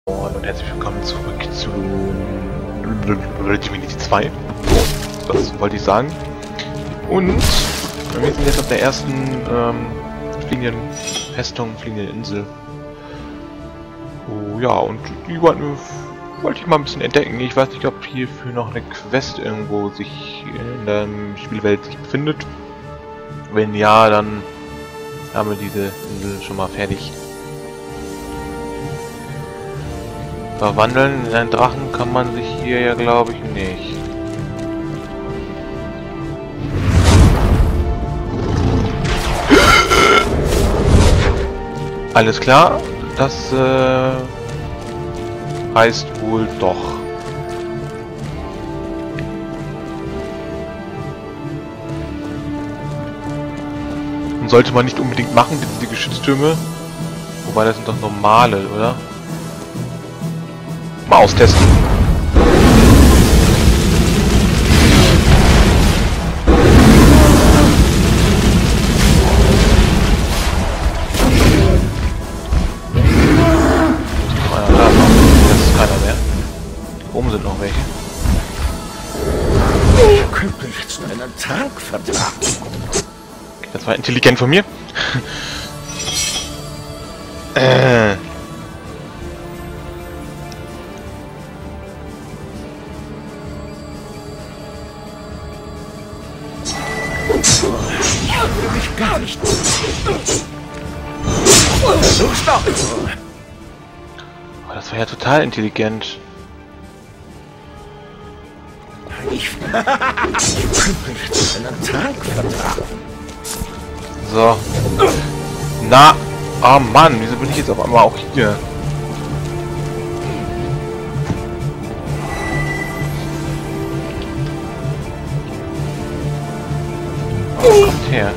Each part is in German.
Und herzlich willkommen zurück zu Divinity 2. So, das wollte ich sagen. Und wir sind jetzt auf der ersten fliegenden Festung, fliegenden Insel. Oh ja, und die wollte ich mal ein bisschen entdecken. Ich weiß nicht, ob hierfür noch eine Quest irgendwo sich in der Spielwelt sich befindet. Wenn ja, dann haben wir diese Insel schon mal fertig. Verwandeln in einen Drachen kann man sich hier ja, glaube ich, nicht. Alles klar, das heißt wohl doch. Und sollte man nicht unbedingt machen, diese Geschütztürme. Wobei, das sind doch normale, oder? Mal austesten. Das ist keiner mehr. Hier oben sind noch welche. Ich könnte jetzt einen Trank vertragen. Okay, das war intelligent von mir. Gar nicht. Versuch's doch. Oh, das war ja total intelligent. Ich könnte jetzt einen Trank vertragen. So. Na. Oh Mann, wieso bin ich jetzt auf einmal auch hier? Oh, kommt her.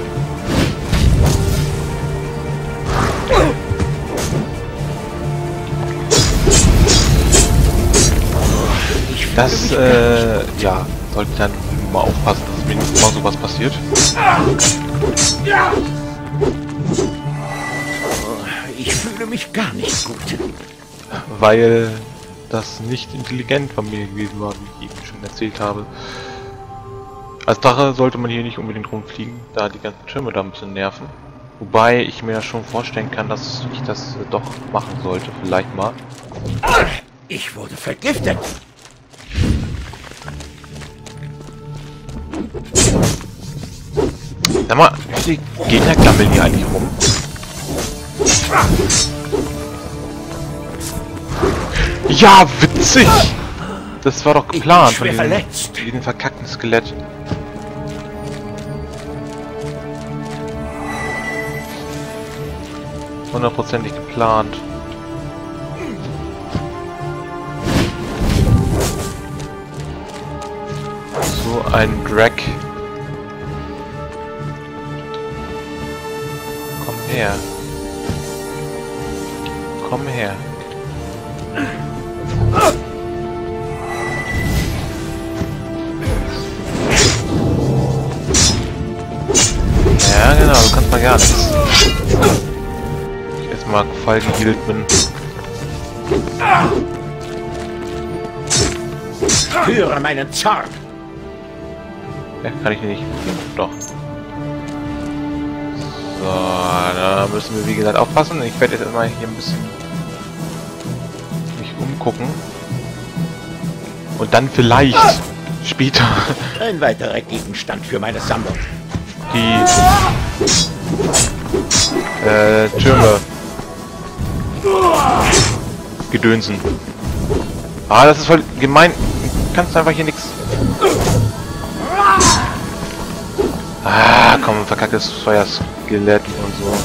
Das, ja, sollte dann mal aufpassen, dass mir nicht mal sowas passiert. Ich fühle mich gar nicht gut. Weil das nicht intelligent von mir gewesen war, wie ich eben schon erzählt habe. Als Drache sollte man hier nicht unbedingt rumfliegen, da die ganzen Türme da ein bisschen nerven. Wobei ich mir schon vorstellen kann, dass ich das doch machen sollte, vielleicht mal. Ich wurde vergiftet. Sag mal, wie viele Gegner klammeln hier eigentlich rum? Ja, witzig! Das war doch geplant von diesem verkackten Skelett. Hundertprozentig geplant. So ein Drag. Komm her. Komm her. Ja, genau, du kannst mal gar nichts. Ich erstmal Fall geheilt bin. Spüre meinen Zorn. Ja, kann ich nicht. Doch. So, da müssen wir wie gesagt aufpassen. Ich werde jetzt erstmal hier ein bisschen mich umgucken. Und dann vielleicht später Ein weiterer Gegenstand für meine Sammlung. die Türme gedönsen. Ah, das ist voll gemein. Du kannst einfach hier nichts. Ah, komm, verkacktes Feuerskelett und so.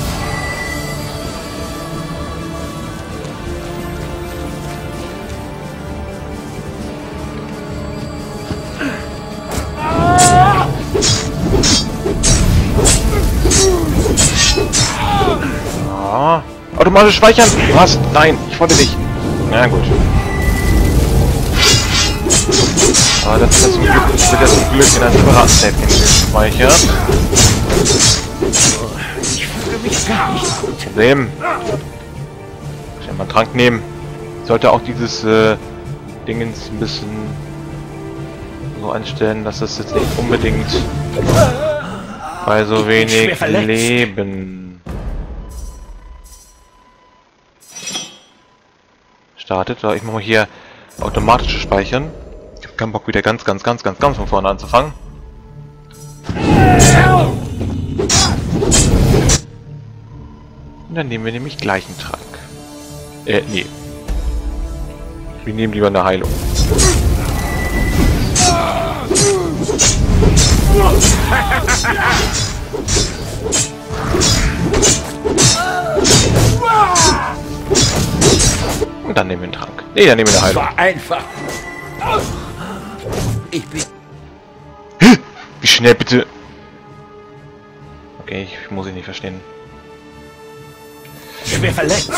Ah, automatisch speichern. Was? Nein, ich wollte nicht. Na gut. Aber das wird ja zum Glück in einem separaten Setting gespeichert. Ich fühle mich gar nicht gut. Problem. Ich will mal einen Trank nehmen. sollte auch dieses Dingens ein bisschen so einstellen, dass es jetzt nicht unbedingt bei so wenig Leben startet. So, ich mache mal hier automatische Speichern. Ich habe keinen Bock wieder ganz von vorne anzufangen. Und dann nehmen wir nämlich gleich einen Trank. Nee. Wir nehmen lieber eine Heilung. Und dann nehmen wir einen Trank. Nee, dann nehmen wir eine Heilung. Das war einfach. Ich bin... Wie schnell bitte? Okay, ich muss ihn nicht verstehen. schwer verletzt.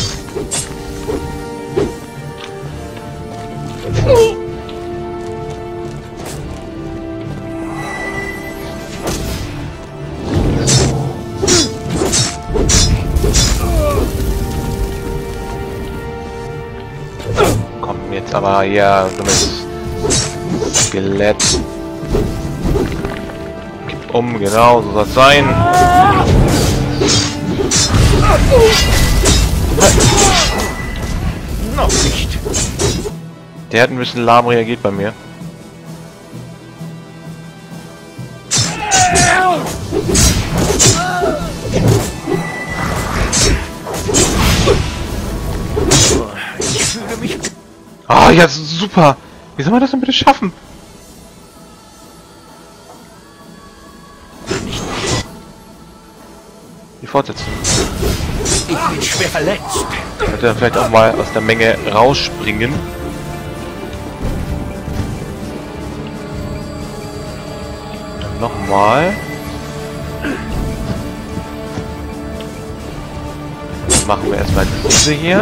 Komm jetzt aber hier, dummes Skelett. Gib um, genau, so soll es sein. Noch nicht. Der hat ein bisschen lahm reagiert bei mir. Ich fühle mich... Ah, ja, super. Wie soll man das denn bitte schaffen? Die Fortsetzung. Ich bin schwer verletzt. Sollte er vielleicht auch mal aus der Menge rausspringen. Dann nochmal. Dann machen wir erstmal diese hier.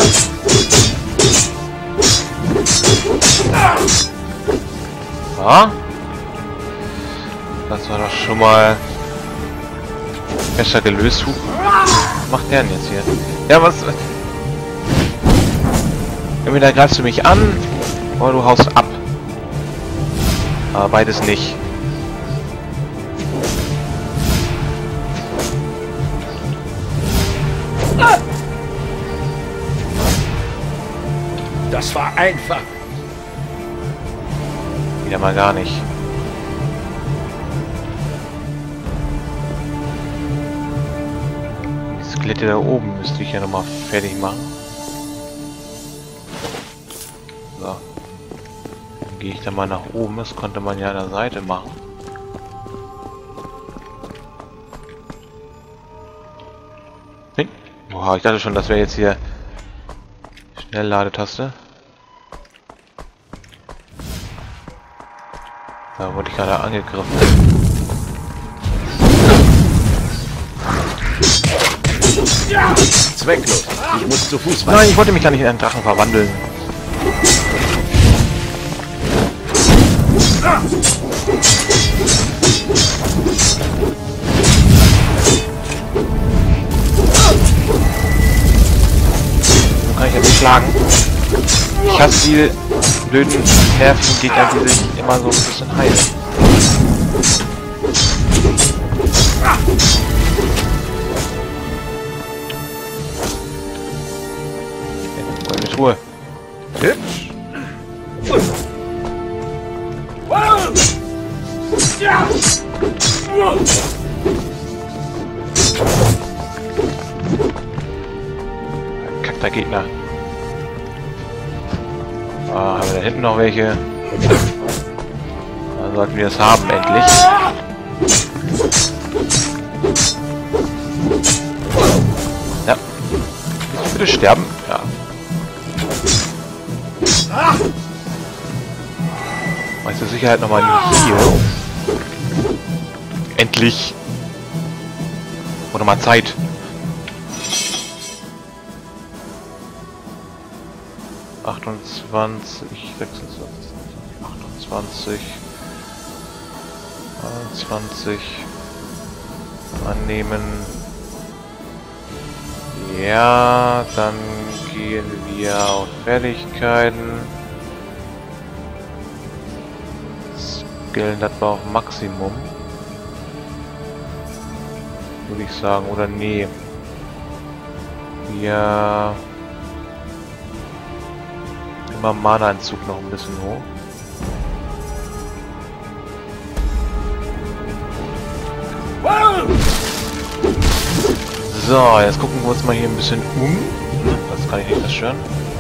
Ja. Das war doch schon mal besser gelöst. Was macht der denn jetzt hier? Ja, was... Entweder greifst du mich an, oder du haust ab. Aber beides nicht. Das war einfach. Wieder mal gar nicht. Die Skelette da oben müsste ich ja nochmal fertig machen. So. Dann gehe ich da mal nach oben. Das konnte man ja an der Seite machen. Hey. Boah, ich dachte schon, das wäre jetzt hier Schnellladetaste. Da wurde ich gerade angegriffen. Zwecklos. Ich muss zu Fuß Nein, ich wollte mich gar nicht in einen Drachen verwandeln. So kann ich jetzt schlagen. Ich hasse die blöden nervigen Gegner, die sich immer so ein bisschen heilen. Goldene Truhe. Hübsch. Kackter Gegner. Ah, haben wir da hinten noch welche? Dann sollten wir es haben, endlich. Ja. Bitte sterben. Ja. Mach zur Sicherheit nochmal hier. Endlich. Oder mal Zeit. ...28, 26, 28... 21... ...annehmen... ...ja, dann gehen wir auf Fertigkeiten. Skillen, das war auf Maximum. Würde ich sagen, oder nee. Ja. Immer Mana-Entzug noch ein bisschen hoch. So, jetzt gucken wir uns mal hier ein bisschen um. Das kann ich nicht zerstören.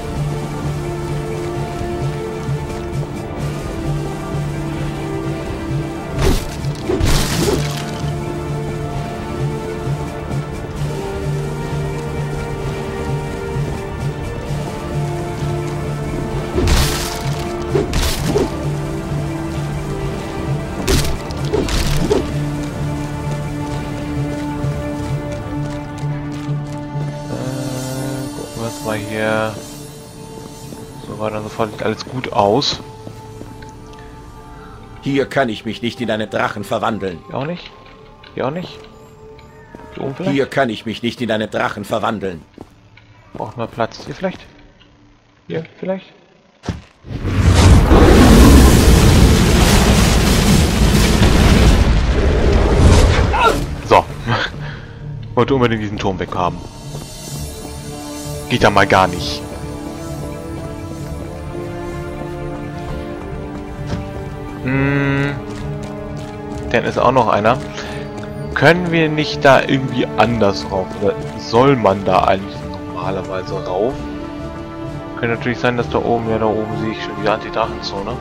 Mal hier so weiter und so fort, sieht alles gut aus. Hier kann ich mich nicht in einen Drachen verwandeln. Hier auch nicht? Hier auch nicht? Hier oben vielleicht? Hier kann ich mich nicht in einen Drachen verwandeln. Braucht mal Platz. Hier vielleicht? Hier vielleicht? So. Wollte unbedingt diesen Turm weghaben. Geht da mal gar nicht. Dann ist auch noch einer. Können wir nicht da irgendwie anders rauf? Oder soll man da eigentlich normalerweise rauf? Könnte natürlich sein, dass da oben, ja da oben sehe ich schon die Anti-Drachenzone.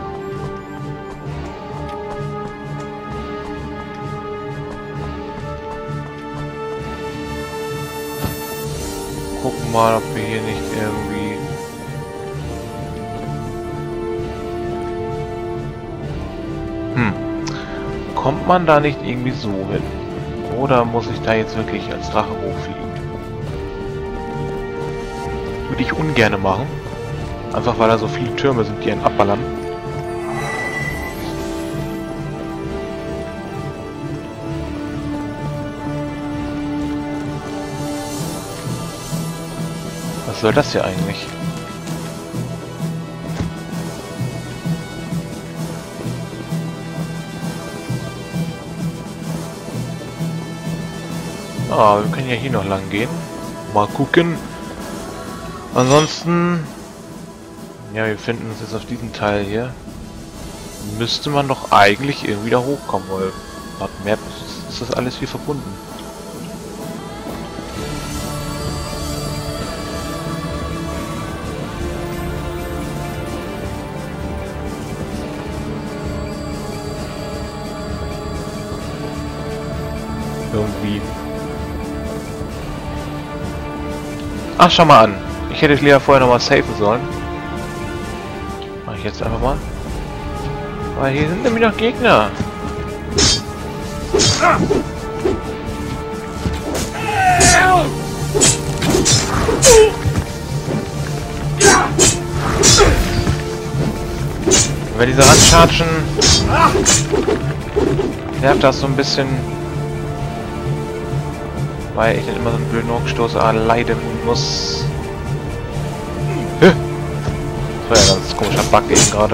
Gucken mal, ob wir hier nicht irgendwie... Kommt man da nicht irgendwie so hin? Oder muss ich da jetzt wirklich als Drache hochfliegen? Würde ich ungerne machen. Einfach weil da so viele Türme sind, die einen abballern. Was soll das hier eigentlich? Ah, wir können ja hier noch lang gehen. Mal gucken. Ansonsten... Ja, wir finden uns jetzt auf diesem Teil hier. Müsste man doch eigentlich irgendwie da hochkommen, weil laut Map ist das alles hier verbunden. Irgendwie. Ach, schau mal an. Ich hätte Lea vorher nochmal safen sollen. Mach ich jetzt einfach mal. Weil hier sind nämlich noch Gegner. Wenn diese ranchargen, nervt das so ein bisschen. Weil ich dann immer so einen blöden Hochstoß erleiden muss. Das war ja ein ganz komischer Bug eben gerade.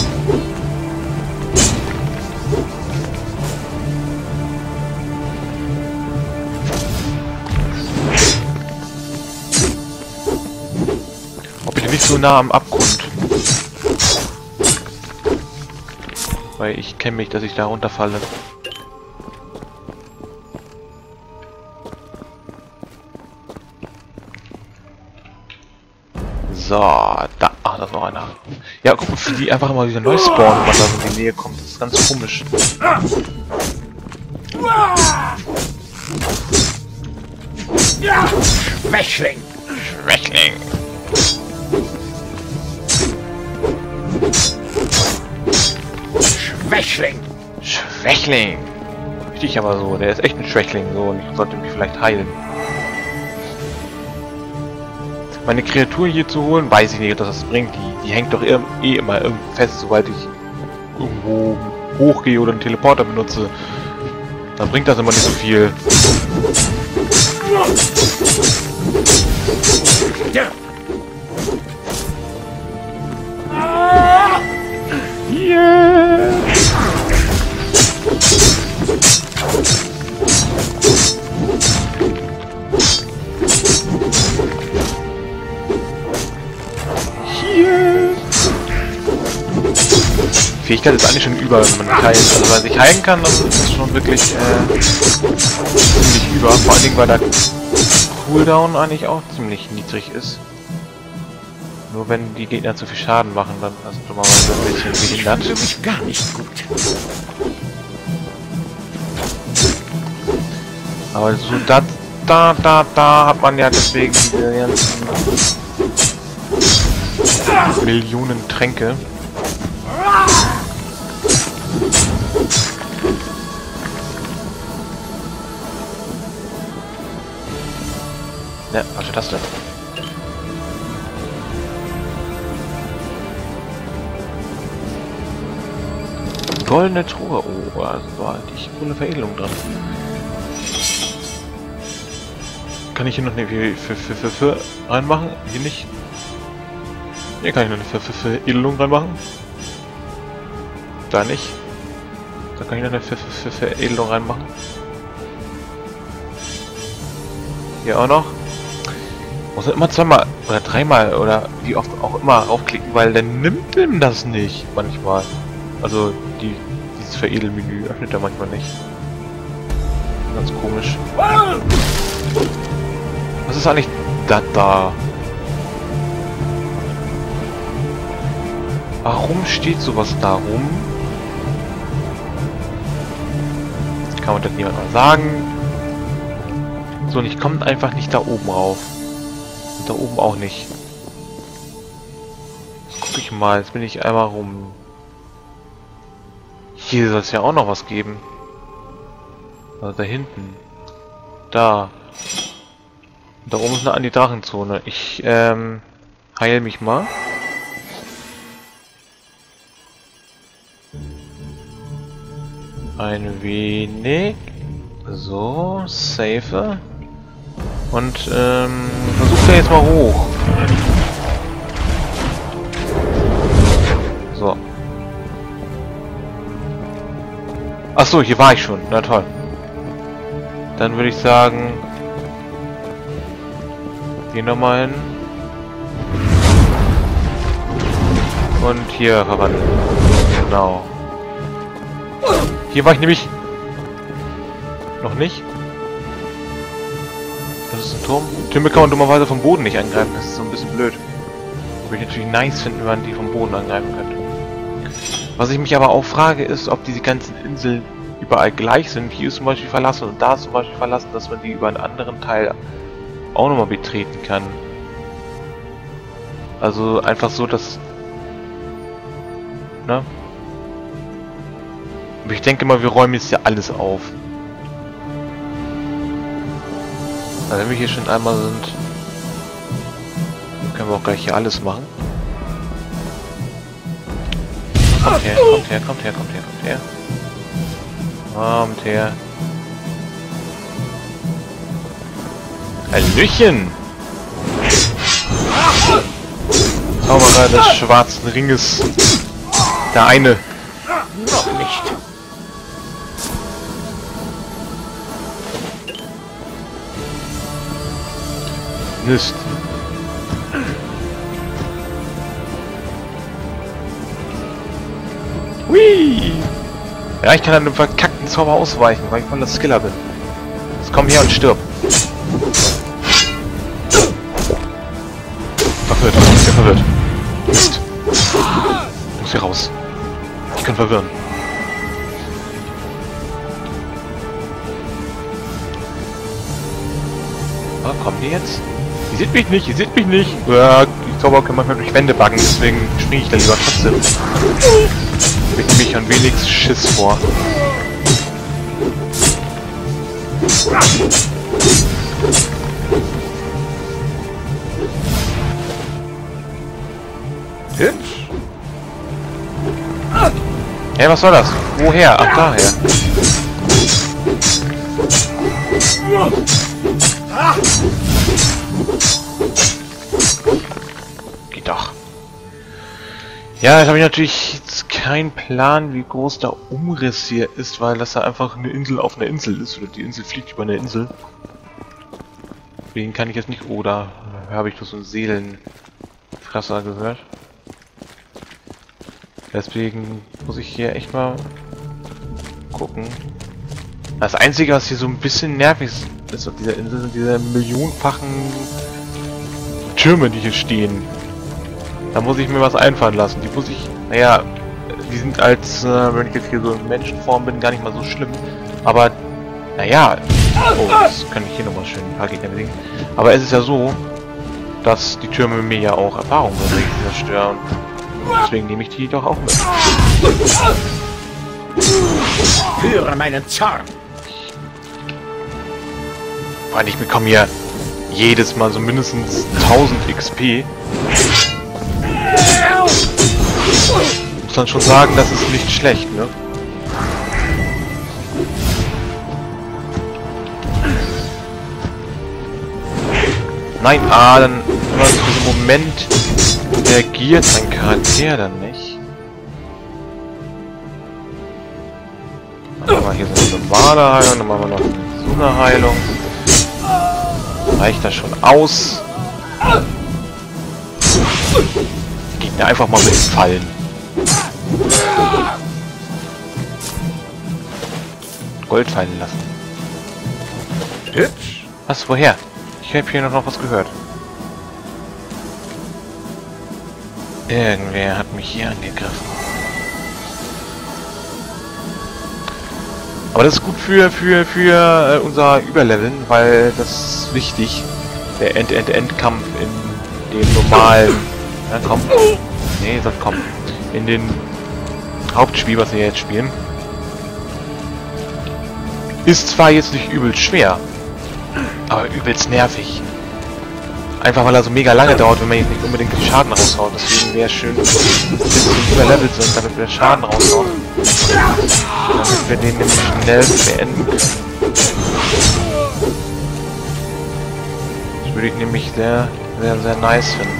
Ob ich nicht so nah am Abgrund. Weil ich kenne mich, dass ich da runterfalle. So, da. Ach, da ist noch einer. Ja, guck mal, wie die einfach immer wieder neu spawnen, wenn man da so in die Nähe kommt. Das ist ganz komisch. Schwächling! Schwächling! Schwächling! Schwächling! Richtig aber so, der ist echt ein Schwächling so und ich sollte mich vielleicht heilen. Meine Kreatur hier zu holen, weiß ich nicht, ob das bringt. Die hängt doch eh immer irgendwo fest, sobald ich irgendwo hochgehe oder einen Teleporter benutze. Dann bringt das immer nicht so viel. Fähigkeit ist eigentlich schon über, wenn man heilt. Also wenn sich heilen kann, dann ist das schon wirklich ziemlich über. Vor allen Dingen, weil der Cooldown eigentlich auch ziemlich niedrig ist. Nur wenn die Gegner zu viel Schaden machen, dann ist das normalerweise ein bisschen behindert. Für mich gar nicht gut. Aber so da hat man ja deswegen diese ganzen Millionen Tränke. Ja, was ist das denn? Goldene Truhe. Oh, also da hatte ich coole Veredelung dran. Kann ich hier noch eine für reinmachen? Hier nicht. Hier kann ich noch eine Veredelung reinmachen. Da nicht. Da kann ich noch eine Veredelung reinmachen. Hier auch noch. Muss immer zweimal oder dreimal oder wie oft auch immer aufklicken, weil dann nimmt ihm das nicht manchmal. Also dieses Veredelmenü öffnet er manchmal nicht. Ganz komisch. Was ist eigentlich das da? Warum steht sowas da rum? Kann man das niemand mal sagen? So, und ich komme einfach nicht da oben rauf. Und da oben auch nicht. Jetzt gucke ich mal, jetzt bin ich einmal rum. Hier soll es ja auch noch was geben. Also da hinten. Da. Da oben ist eine Anti-Drachenzone. Ich heil mich mal. Ein wenig. So, safe. Und versucht er jetzt mal hoch. So. Achso, hier war ich schon. Na toll. Dann würde ich sagen, hier nochmal hin. Und hier verwandeln. Genau. Hier war ich nämlich noch nicht. Das ist ein Turm. Türme kann man dummerweise vom Boden nicht angreifen. Das ist so ein bisschen blöd. Würde ich natürlich nice finden, wenn man die vom Boden angreifen könnte. Was ich mich aber auch frage, ist, ob diese ganzen Inseln überall gleich sind. Hier ist zum Beispiel verlassen und da ist zum Beispiel verlassen, dass man die über einen anderen Teil auch nochmal betreten kann. Also einfach so, dass... Ne? Aber ich denke mal, wir räumen jetzt ja alles auf. Also wenn wir hier schon einmal sind, dann können wir auch gleich hier alles machen. Kommt her, kommt her, kommt her, kommt her, kommt her. Kommt her. Hallöchen! Zauberer des schwarzen Ringes. Der eine. Noch nicht. Mist. Hui! Ja, ich kann an dem verkackten Zauber ausweichen, weil ich voll der Skiller bin. Jetzt komm her und stirb. Verwirrt, ich bin verwirrt. Mist. Ich muss hier raus. Ich kann verwirren. Oh, kommen die jetzt? Ihr seht mich nicht, ihr seht mich nicht. Ja, die Zauber können manchmal durch Wände backen, deswegen springe ich da lieber trotzdem. Mit mich an wenigstens Schiss vor. Hübsch. Hey, was soll das? Woher? Ach, daher. Geht doch. Ja, jetzt habe ich natürlich jetzt keinen Plan, wie groß der Umriss hier ist, weil das ja einfach eine Insel auf einer Insel ist. Oder die Insel fliegt über eine Insel. Deswegen kann ich jetzt nicht... Oder habe ich bloß so einen Seelenfresser gehört? Deswegen muss ich hier echt mal gucken. Das Einzige, was hier so ein bisschen nervig ist auf dieser Insel, sind diese millionenfachen Türme, die hier stehen. Da muss ich mir was einfallen lassen. Die muss ich, naja, die sind als, wenn ich jetzt hier so in Menschenform bin, gar nicht mal so schlimm. Aber, naja, oh, das kann ich hier nochmal schön ein paar Gegner besiegen. Aber es ist ja so, dass die Türme mir ja auch Erfahrung zerstören. Deswegen nehme ich die doch auch mit. Führe meinen Zorn. Weil ich bekomme ja jedes Mal so mindestens 1000 XP. Muss dann schon sagen, das ist nicht schlecht, ne? Nein, dann immer so einen Moment reagiert mein Charakter dann nicht. Dann machen wir hier so eine normale Heilung, dann machen wir noch so eine Heilung. Reicht das schon aus? Die Gegner einfach mal mitfallen. Gold fallen lassen. Hübsch. Was, woher? Ich habe hier noch was gehört. Irgendwer hat mich hier angegriffen. Aber das ist gut für unser Überleveln, weil das ist wichtig. Der End-Kampf in dem normalen... Ja, komm. Nee, das kommt. In den Hauptspiel, was wir jetzt spielen. Ist zwar jetzt nicht übelst schwer, aber übelst nervig. Einfach weil er so mega lange dauert, wenn man jetzt nicht unbedingt den Schaden raushaut. Deswegen wäre es schön, ein bisschen überlevelt sind, damit wir den Schaden raushauen. Damit wir den nämlich schnell beenden können. Das würde ich nämlich sehr nice finden.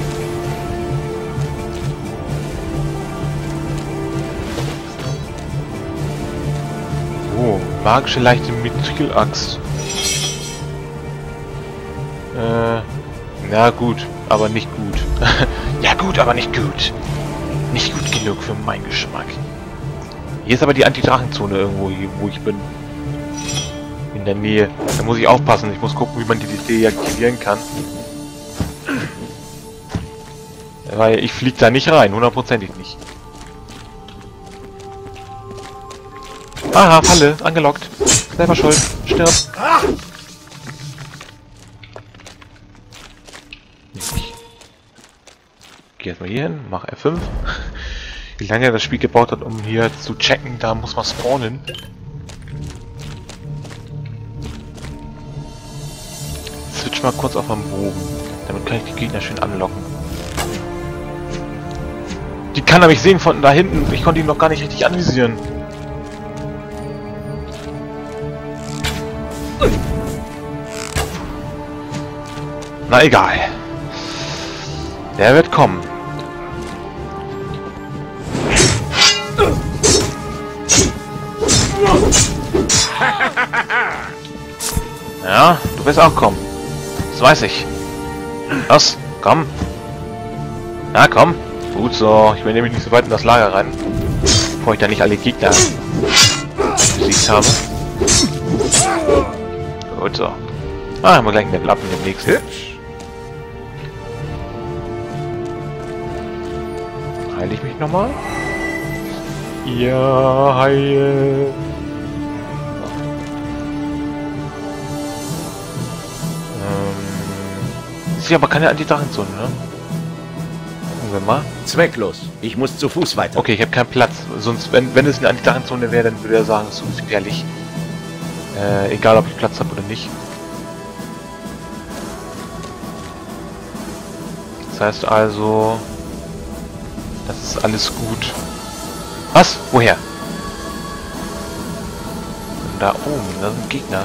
Oh, magische leichte Mithril-Axt. Ja gut, aber nicht gut. Ja gut, aber nicht gut. Nicht gut genug für meinen Geschmack. Hier ist aber die Anti-Drachenzone irgendwo, hier, wo ich bin. In der Nähe. Da muss ich aufpassen. Ich muss gucken, wie man die deaktivieren kann. Weil ich fliege da nicht rein, hundertprozentig nicht. Aha, Falle, angelockt. Selber schuld. Stirb. Geh erstmal hier hin, mach F5. Wie lange das Spiel gebaut hat, um hier zu checken, da muss man spawnen. Switch mal kurz auf am Bogen. Damit kann ich die Gegner schön anlocken. Die kann er mich sehen von da hinten. Ich konnte ihn noch gar nicht richtig anvisieren. Na egal. Der wird kommen. Ja, du wirst auch kommen. Das weiß ich. Was? Komm. Ja, komm. Gut so. Ich will nämlich nicht so weit in das Lager rein. Bevor ich da nicht alle Gegner besiegt habe. Gut so. Ah, haben wir gleich einen Level up in dem nächsten. Heile ich mich nochmal? Ja, heil. Ist ja aber keine Anti-Drachenzone, ne? Gucken wir mal. Zwecklos. Ich muss zu Fuß weiter. Okay, ich habe keinen Platz. Sonst, wenn es eine Anti-Drachenzone wäre, dann würde er sagen, es ist so gefährlich. Egal, ob ich Platz habe oder nicht. Das heißt also... Das ist alles gut. Was? Woher? Da oben, da sind Gegner.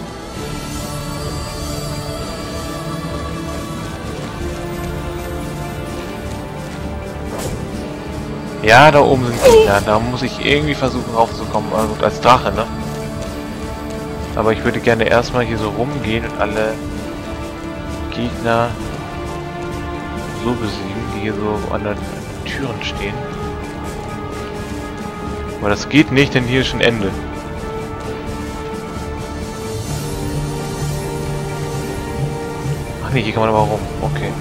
Ja, da oben sind Gegner. Da muss ich irgendwie versuchen raufzukommen. Also als Drache, ne? Aber ich würde gerne erstmal hier so rumgehen und alle Gegner so besiegen, die hier so an den Türen stehen. Aber das geht nicht, denn hier ist schon Ende. Ach nee, hier kann man aber rum. Okay.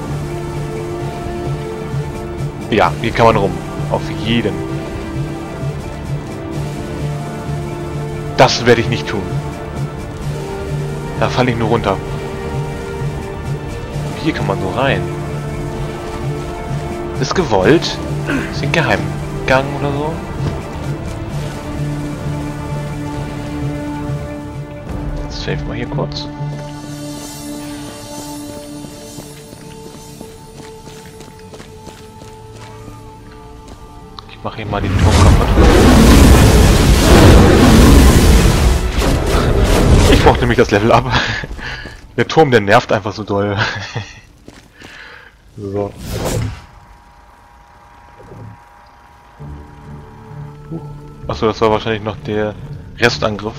Ja, hier kann man rum. Auf jeden. Das werde ich nicht tun. Da falle ich nur runter. Hier kann man so rein. Ist gewollt? Ist ein Geheimgang oder so? Jetzt save mal hier kurz. Ich mache hier mal den Turm kaputt. Ich brauche nämlich das Level ab. Der Turm, der nervt einfach so doll. So. Achso, das war wahrscheinlich noch der Restangriff.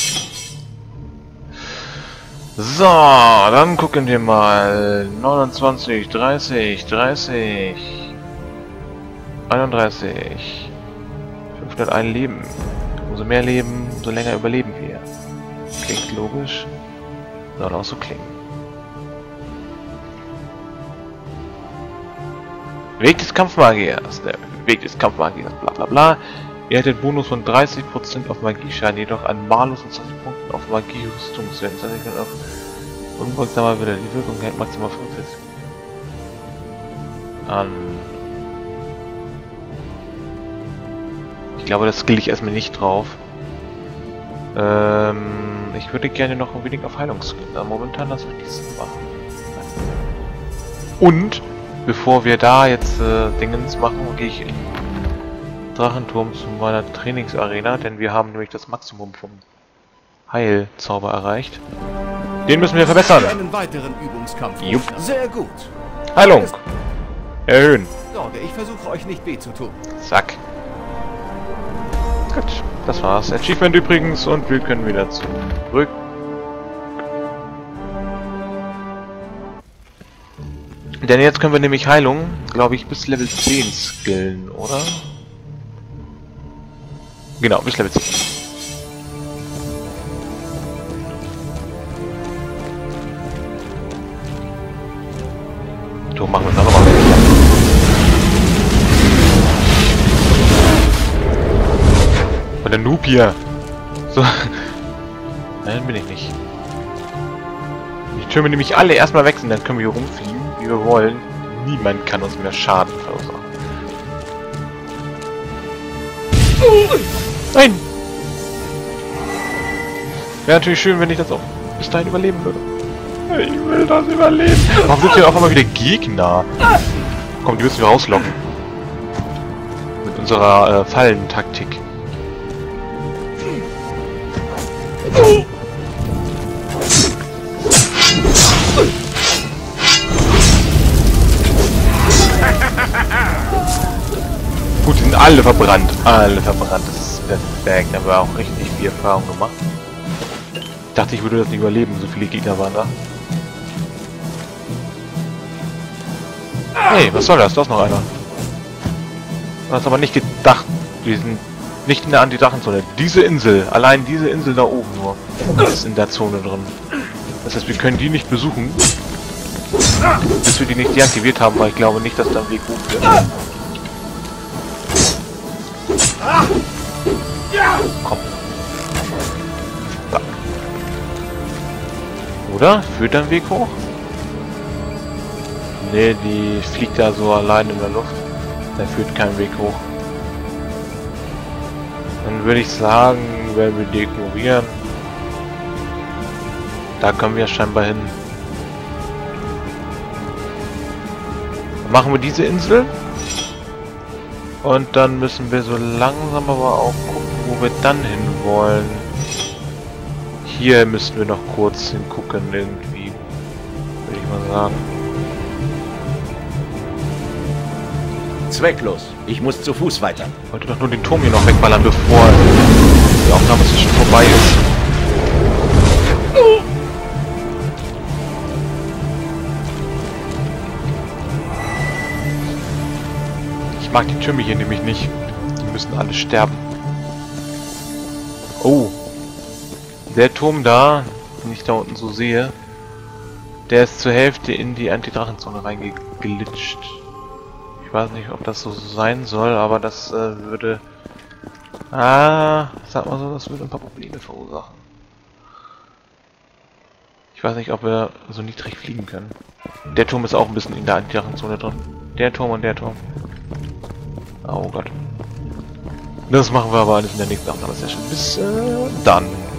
So, dann gucken wir mal. 29, 30, 30, 31. 501 Leben. Umso mehr Leben, umso länger überleben wir. Klingt logisch. Soll auch so klingen. Weg des Kampfmagiers. Der Weg des Kampfmagiers. Bla bla bla. Ihr hättet Bonus von 30% auf Magieschaden, jedoch an Malus und 20 Punkten auf Magie-Rüstungswert. Das heißt, ich kann auf unbeugsamer Wille. Die Wirkung hält maximal 45 an. Ich glaube, das skill ich erstmal nicht drauf. Ich würde gerne noch ein wenig auf Heilung skillen, aber momentan lasse ich dies machen. Und bevor wir da jetzt Dingens machen, gehe ich in Drachenturm zu meiner Trainingsarena, denn wir haben nämlich das Maximum vom Heilzauber erreicht. Den müssen wir verbessern. Einen weiteren Übungskampf. Jupp. Sehr gut. Heilung. Erhöhen. Sorge, ich versuche euch nicht weh zu tun. Zack. Gut, das war's. Achievement übrigens und wir können wieder zurück. Denn jetzt können wir nämlich Heilung, glaube ich, bis Level 10 skillen, oder? Genau, bis Level 10. So, machen wir es noch mal. Und der Noob hier. So. Nein, bin ich nicht. Die Türme nämlich alle erstmal wechseln, dann können wir hier rumfliegen, wie wir wollen. Niemand kann uns mehr Schaden verursachen. Nein! Wäre natürlich schön, wenn ich das auch bis dahin überleben würde. Ich will das überleben. Warum sind hier auf einmal wieder Gegner? Komm, die müssen wir rauslocken. Mit unserer Fallentaktik. Gut, die sind alle verbrannt. Alle verbrannt. Das ist perfekt. Da haben wir auch richtig viel Erfahrung gemacht. Ich dachte, ich würde das nicht überleben. So viele Gegner waren da. Hey, was soll das? Da ist noch einer. Du hast aber nicht gedacht, wir sind nicht in der Anti-Drachenzone. Diese Insel, allein diese Insel da oben nur, ist in der Zone drin. Das heißt, wir können die nicht besuchen, bis wir die nicht deaktiviert haben, weil ich glaube nicht, dass da ein Weg hochführt. Komm. Da. Oder? Führt da ein Weg hoch? Ne, die fliegt da so allein in der Luft. Da führt kein Weg hoch. Dann würde ich sagen, wenn wir die ignorieren, da kommen wir scheinbar hin. Dann machen wir diese Insel. Und dann müssen wir so langsam aber auch gucken, wo wir dann hin wollen. Hier müssen wir noch kurz hingucken irgendwie, würde ich mal sagen. Zwecklos. Ich muss zu Fuß weiter. Ich wollte doch nur den Turm hier noch wegballern, bevor die Aufnahme schon vorbei ist. Ich mag die Türme hier nämlich nicht. Die müssen alle sterben. Oh. Der Turm da, den ich da unten so sehe, der ist zur Hälfte in die Anti-Drachenzone reingeglitscht. Ich weiß nicht, ob das so sein soll, aber das würde... sag mal so, das würde ein paar Probleme verursachen. Ich weiß nicht, ob wir so niedrig fliegen können. Der Turm ist auch ein bisschen in der Anti-Drachenzone drin. Der Turm und der Turm. Oh Gott. Das machen wir aber alles in der nächsten Aufnahme. Sehr schön. Bis dann.